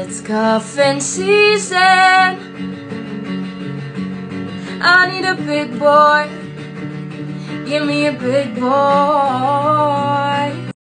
It's cuffing season. I need a big boy. Give me a big boy.